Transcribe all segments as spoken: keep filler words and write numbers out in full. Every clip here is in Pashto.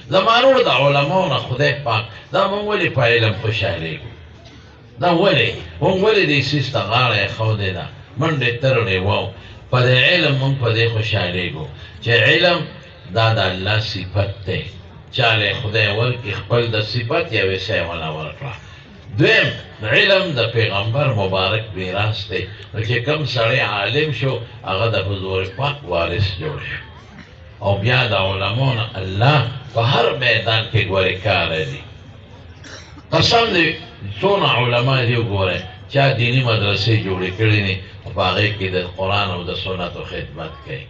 زمانو د علماو نه خدای پاک دا مونږ ولې په علم خوشحالېږو دا ولې مونږ ولې دې سیس ته غاړه ایښودې ده منډې ترړې وو په دې علم مونږ په دې خوشحالېږو چې علم دا د الله صفت دی چاله خدای ورکړي خپل د صفت یوې شی ونه ورکړه دویم علم د پیغمبر مبارک میراث دی نو چې کوم سړی عالم شو هغه د حضور پاک وارث جوړ شو او بیا د علماو نه الله په هر میدان کې ګورې کار دي قسم دی څونه علما دي وګورئ چا دیني مدرسې جوړې کړې دي او په هغې کې د قرآن او د سنتو خدمت کوي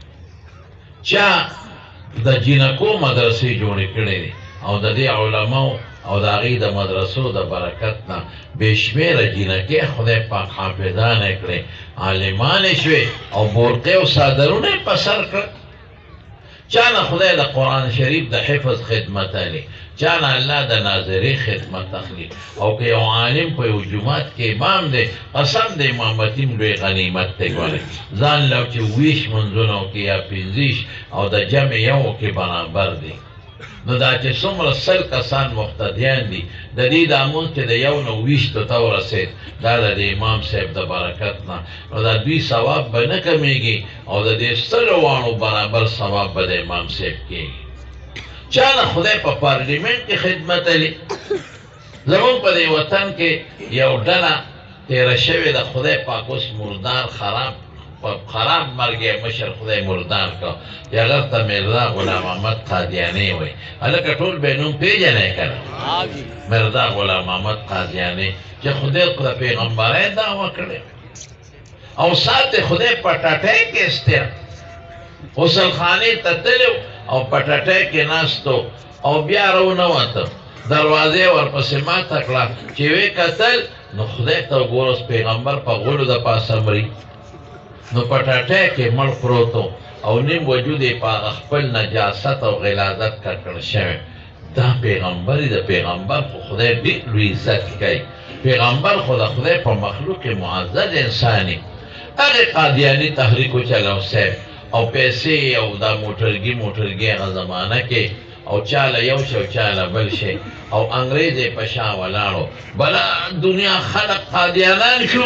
چا د جینکو مدرسې جوړې کړې دي او د دې علماو او د هغې د مدرسو د برکت نه بې شمېره جینکې خدای پاک حافظانې کړې عالمانې شوې او بورقې او څادرونه یې په سر کړه چا نه خدای د قرآن شریف د حفظ خدمت اخلي چا نه الله د ناظرې خدمت اخلي او که یو عالم په یو جومات کې امام دی قسم د امامتي لوی غنیمت دی ګورئ ځان له چې ویش منځونه وکړي یا پنځه او د جمع یو کې برابر دی نو دا چې څومره سل کسان مقتدیان دي د دې دا مونږ چې د یو نه ویشتو ته ورسېد دا د امام صاحب د برکت نه نو دا دوی ثواب به نه کمیږي او د دې سلو واړو برابر ثواب به د امام صاحب کېږي چا نه خدای په پارلیمنټ کې خدمت لري زمونږ په دې وطن کې یو ډله تېره شوې د خدای پاک اوس مردار خراب خراب مرګ یې مشر خدای مردار کړ چې هغه ته مرزا غلام احمد قادیاني وایي هلکه ټول به یې نوم پېژنئ که نه مرزا غلام احمد قادیاني چې خدای د پیغمبرۍ دعوه کړې او ساتې خدای په ټټۍ کې استیا غسل خانې ته تللی او په ټټۍ کې ناستو او بیا راونوته دروازې ورپسې ماته کړه چې ویې کتل نو خدای ته وګوره پیغمبر په غولو د پاسه مري نو په ټټۍ کې مړ پروت او نیم وجود یې په خپل نجاست او غلاظت ککړ شوی دا پیغمبر د پیغمبر خو خدای ډېر لوی عزت کوي پیغمبر خو د خدای په مخلوق معزز انساني هغې قادیاني تحریک وچلو صاحب او پیسې او دا موټرګي موټرګي هغه زمانه کې او چاله یو شی او چاله بل شی او انګریز یې په شا ولاړو بله دنیا خلق قادیانان شو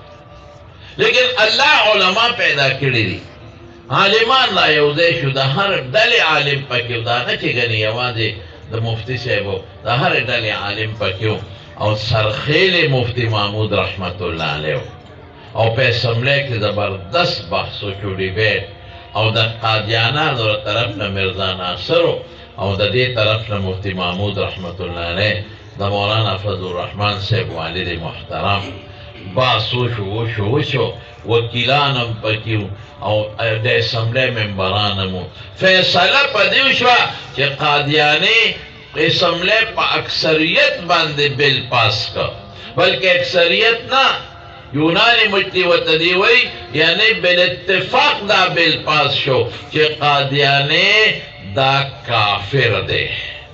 لیکن الله علما پیدا کړي دي عالمان لا یو ځای شو د هر ډلې عالم پکې و دا نه چې ګنې یوازې د مفتي صاحب و د هرې ډلې عالم پکې و او سرخیل مفتی محمود رحمت الله علیه او په اسمبلی کې زبردست بحث وشو ډیبیټ او د قادیانانو له طرف نه مرزا ناصر او د دې طرف نه مفتی محمود رحمت الله علیه د مولانا فضل الرحمن صاحب والد محترم بحث وشو وشو وشو وکیلان هم پکې او د اسمبلی ممبران هم وو فیصله په دې وشوه چې قادیاني اسمبلی په اکثریت باندې بل پاس کړ بلکې اکثریت نه یونانی مجلس ورته دی وایي یعنی بالاتفاق دا بل پاس شو چې قادیاني دا کافر دی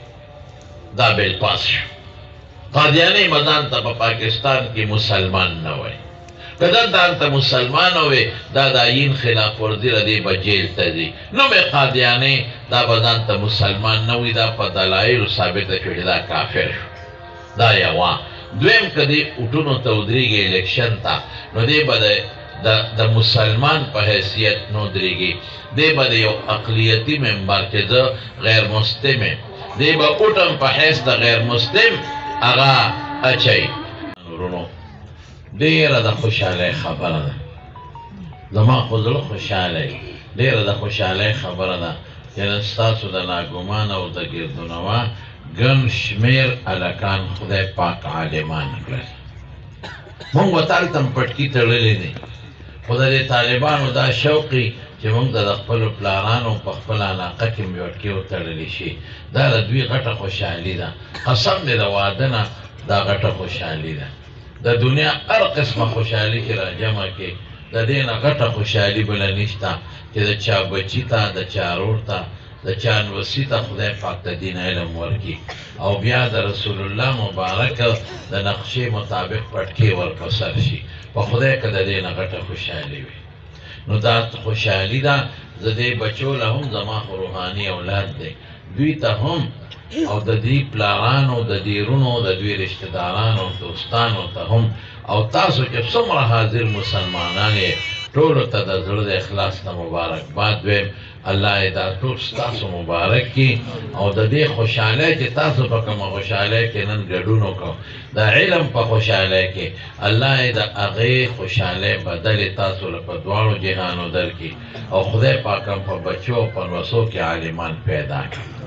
دا بل پاس شو قادیانی مدان تا پا پاکستان کی مسلمان نوی کدن دان تا مسلمان ہوئے دا دا این خلاف ورزی ردی با جیل تا دی نو میں قادیانی دا بدان تا مسلمان نوی دا پا دلائل ثابت شو دا کافر شو دا یوان دویم کدی اٹھونو تا ادریگی الیکشن تا نو دی با دا مسلمان پا حیثیت نو دریگی دی با دی اقلیتی ممبر که دا غیر مسلم دی با اٹھم پا حیث دا غیر مسلم اغا اچھائی نورونو دیر دا خوشحالی خبر دا زمان خودلو خوشحالی دیر دا خوشحالی خبر دا ینستاسو دا ناگومان او دا گردونوا گن شمیر علکان خدای پاک عالمان کرد مونگ و تالتم پتکی ترلی دی خدا دی طالبانو دا شوقی چې مونږ د خپلو پلارانو په خپل علاقه کې میوټکې وتړلی شي دا د دوی غټه خوشحالي ده قسم دی د واده نه دا غټه خوشحالي ده د دنیا هر قسمه خوشحالي چې را جمع کې د دې نه غټه خوشحالي بله نشته چې د چا بچي ته د چا رور ته د چا نوسي ته خدای پاک د دین علم ورکړي او بیا د رسول الله مبارک د نقشې مطابق پټکې ورپه سر شي په خدای که د دې نه غټه خوشحالي وي نو دا خوشحالی ده زده بچو له هم زما خو روحانی اولاد دی دوی ته هم او د دې پلارانو د دې رونو د دوی رشتہ دارانو دوستانو ته هم او تاسو چې څومره حاضر مسلمانان یې ټولو ته د زړه د اخلاص نه مبارکباد ویم الله یې دا ټول ستاسو مبارک کړي او د دې خوشحالۍ چې تاسو په کومه خوشحالۍ کې نن ګډون وکړو د علم په خوشحالۍ کې الله یې د هغې خوشحالۍ بدلې تاسو له په دواړو جهانو درکړي او خدای پاک هم په بچو او په نوسو کې عالمان پیدا کړي